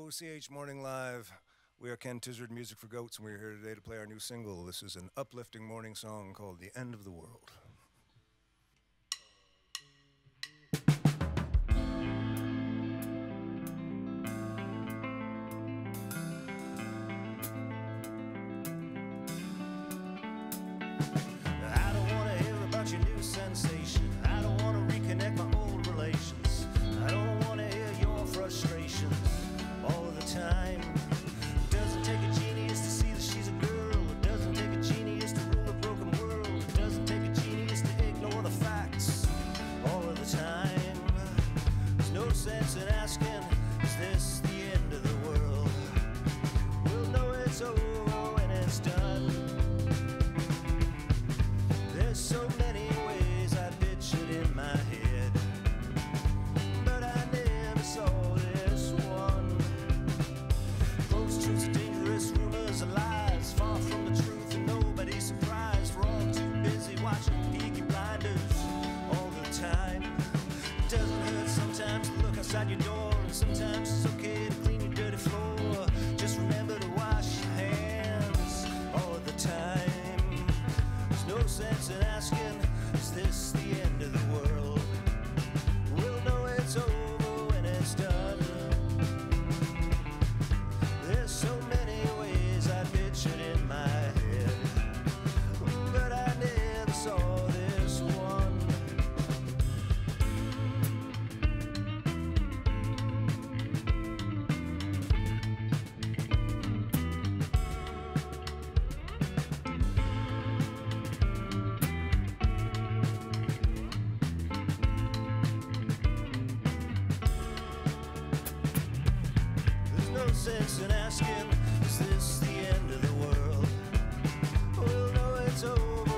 CHCH Morning Live. We are Ken Tizzard, Music for Goats, and we're here today to play our new single. This is an uplifting morning song called The End of the World. I don't want to hear about your new sensation. I don't want to reconnect my old relations. I don't want to hear your frustrations all of the time. It doesn't take a genius to see that she's a girl. It doesn't take a genius to rule a broken world. It doesn't take a genius to ignore the facts all of the time. There's no sense in asking, is this the end of the world? We'll know it's over when it's done. There's so many ways I pictured in my head, but I never saw this one. Close truths are dangerous, rumors are lies, far from the truth and nobody's surprised. We're all too busy watching Peaky Blinders all the time. It doesn't hurt sometimes to look outside your door, and sometimes it's okay to clean your dirty floor. Just remember to wash your hands all of the time. There's no sense in asking, is this the end of the world? We'll know it's over when it's done. There's so many ways I pictured in my head, but I never saw this one. There's no sense in asking, is this the end of the world? We'll know it's over